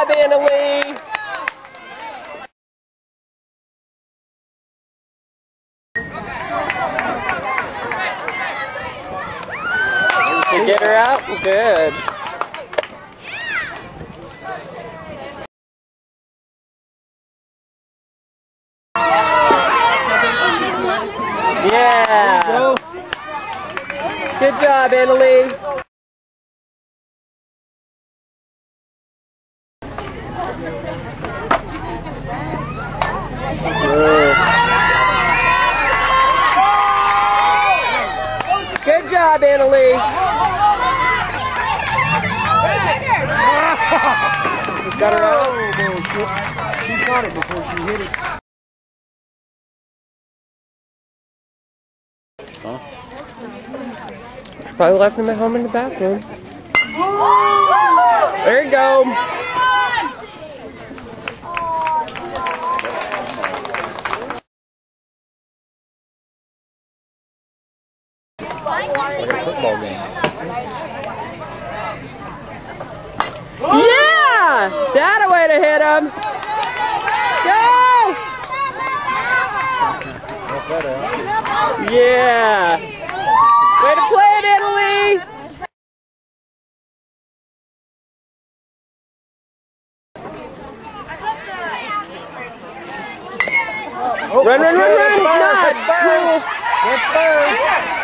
job, Annalie. You get her out? Good. Yeah. Good job, Annalie. Good job, Annalie. Got her out. She caught it before she hit it. Huh? She probably left him at home in the bathroom. There you go. Like a football game. Yeah! That a way to hit him. Go! Yeah! Way to play it, Annalie! Run, run, run, run! Not cool. That's first.